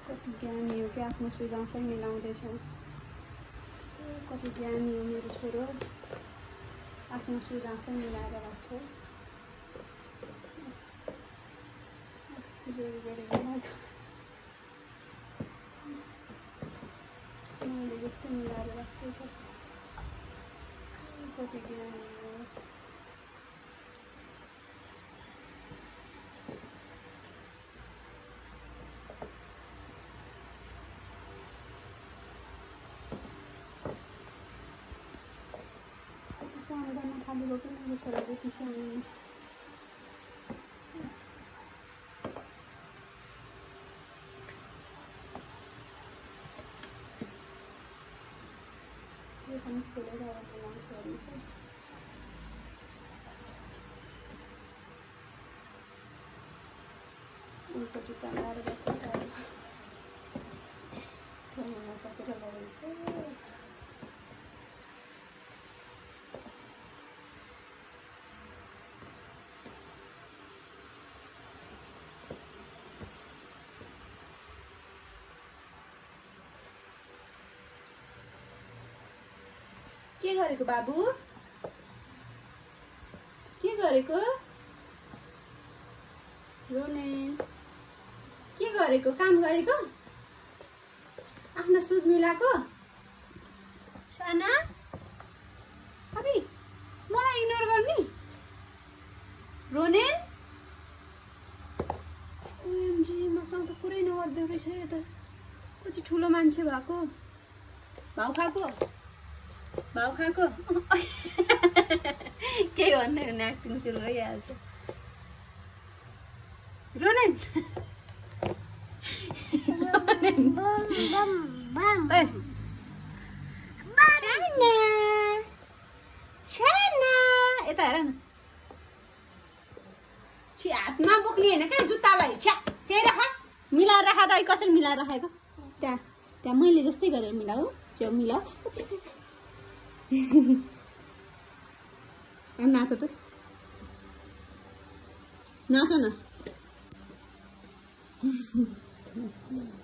कति ज्ञानी हो कि आफ्नो सुझाव आफै मिलाउँदैछ। कति ज्ञानी हो मेरो छोरो, आफ्नो सुझाव आफै मिलाएर राख्छ। जोडी गरेको मैले जस्तै मिलाएर राख्दैछ। कति ज्ञानी हो। काम गर्न थालेको पनि मेरो छोरा त्यति सानो। यो पनि खोलेर बनाउँछ भनेछ। उनको जुत्ता लगाएर बसेछ। खेल्न नसकेर लगाउँछ। के गरेको बाबु? के गरेको? रोनेन के गरेको? काम गरेको? आफ्नो सुज मिलाएको? साना अबि मलाई इग्नोर गर्ने? रोनेन ओएमजी मसँग त पुरै नगर्दो रहेछ यो त। कति ठुलो मान्छे भएको। भाउ खाएको? भाउ खाएको? के भन्ने भने एक्टिङ सुरु भइहाल्छ। रोनेन यता हेर न। छि हातमा बोक्ने होइन क्या जुत्तालाई। छ्या त्यही राख, मिलाएर राख। दाइ कसरी मिलाएर राखेको? त्यहाँ त्यहाँ मैले जस्तै गरेर मिलाऊ। च्याउ मिलाऊ। नाच त, नाच न।